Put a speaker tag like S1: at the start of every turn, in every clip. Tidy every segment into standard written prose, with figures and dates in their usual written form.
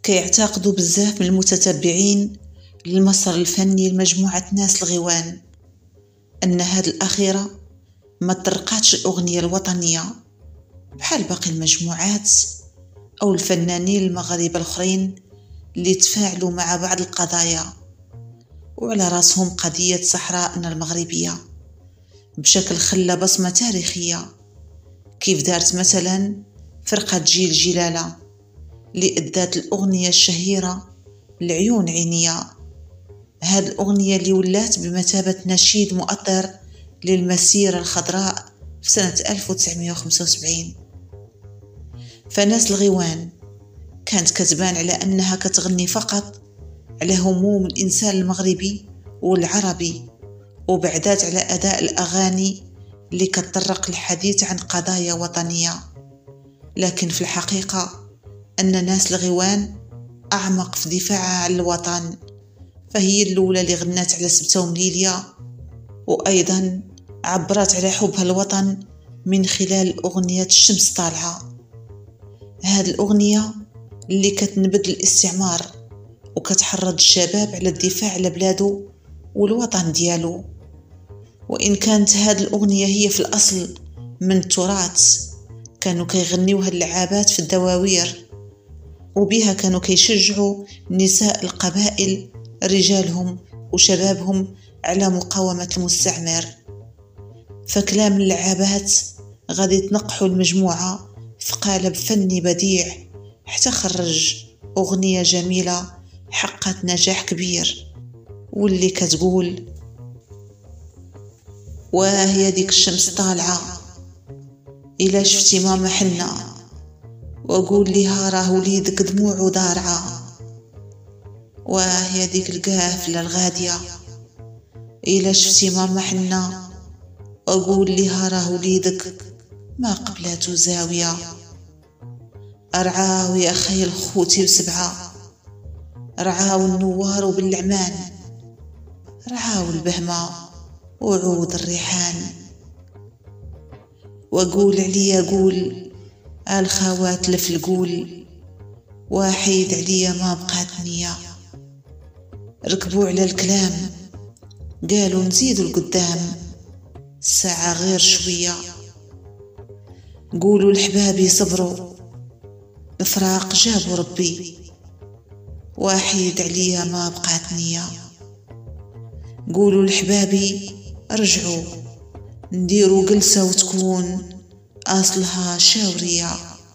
S1: كيعتقدوا بزاف من المتتبعين للمسار الفني لمجموعة ناس الغيوان أن هاد الأخيرة ما طرقاتش الأغنية الوطنية بحال باقي المجموعات أو الفنانين المغاربة الآخرين اللي تفاعلوا مع بعض القضايا وعلى راسهم قضية صحراءنا المغربية بشكل خلى بصمة تاريخية، كيف دارت مثلا فرقة جيل جلالة اللي أدات الأغنية الشهيرة العيون عينيا. هاد الأغنية اللي ولات بمثابة نشيد مؤطر للمسيرة الخضراء في سنة 1975. فناس الغيوان كانت كتبان على أنها كتغني فقط على هموم الإنسان المغربي والعربي، وبعدات على أداء الأغاني اللي كتطرق الحديث عن قضايا وطنية. لكن في الحقيقة أن ناس الغيوان أعمق في دفاعها عن الوطن، فهي الأولى اللي غنات على سبتة ومليلية، وأيضا عبرت على حبها الوطن من خلال أغنية الشمس طالعة. هذه الأغنية اللي كتنبذ الاستعمار وكتحرض الشباب على الدفاع على بلاده والوطن ديالو. وإن كانت هذه الأغنية هي في الأصل من التراث، كانوا كيغنيوها اللعابات في الدواوير، وبها كانوا كيشجعوا نساء القبائل رجالهم وشبابهم على مقاومة المستعمر. فكلام اللعابات غادي تنقحوا المجموعة في قالب فني بديع حتى خرج أغنية جميلة حققت نجاح كبير، واللي كتقول: وهي ديك الشمس طالعة إلا شفتي ماما حنا، وأقول ليها راه وليدك دموعه ضارعة. وهي ديك القافلة الغادية إلا شفتي ماما حنا، وأقول ليها راه وليدك ما قبلاتو زاوية. أرعاو يا خيل خوتي بسبعة، رعاو النوار وبالعمان، رعاو البهمة وعود الريحان. وأقول عليا قول الخوات لف القول، وحيد عليا ما بقات نية. ركبوا على الكلام قالوا نزيدوا القدام، الساعة غير شوية. قولوا لحبابي صبروا، الفراق جابوا ربي، وحيد عليا ما بقات نية. قولوا لحبابي رجعوا، نديروا جلسة وتكون أصلها شاورية.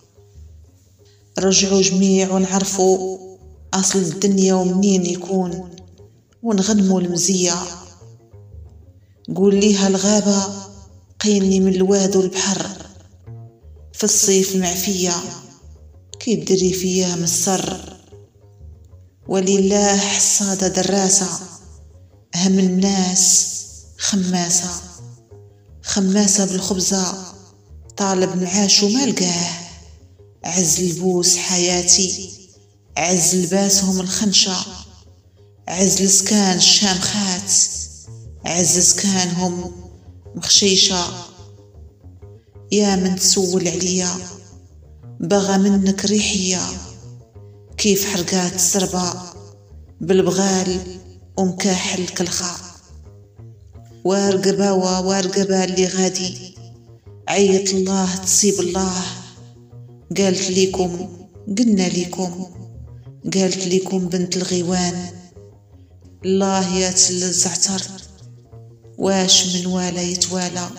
S1: رجعوا جميع ونعرفوا أصل الدنيا ومنين يكون، ونغنموا المزية. قول ليها الغابة قيني من الواد والبحر، في الصيف معفية كي تدري فيها من السر. ولله حصادة دراسة، هم الناس خماسة، خماسة بالخبزة طالب معاش وما لقاه. عز البوس حياتي، عز لباسهم الخنشة، عز لسكان الشامخات، عز سكانهم مخشيشة. يا من تسول عليا بغى منك ريحية، كيف حرقات السربة بالبغال ومكاحل كالخا. وارقباوة وارقبا اللي غادي، عيط الله تصيب الله. قالت ليكم قلنا ليكم، قالت ليكم بنت الغيوان. الله يا تل الزعتر واش من والا يتوالى.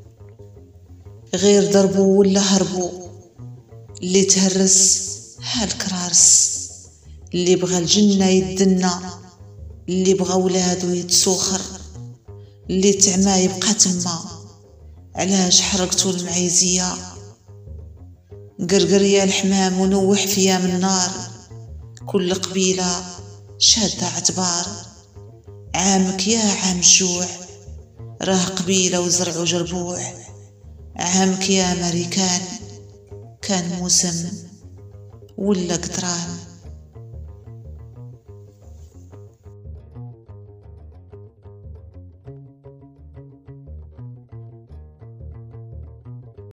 S1: غير ضربوا ولا هربوا، اللي تهرس هالكرارس. اللي بغى الجنة يدنى، اللي بغى ولادو يتسوخر، اللي تعمى يبقى تما. علاش حرقتو المعيزية؟ قرقر يا الحمام ونوح فيا من نار. كل قبيلة شادة اعتبار، عامك يا عام الجوع، راه قبيلة وزرع وجربوع. عامك يا أمريكان كان موسم ولا قطران.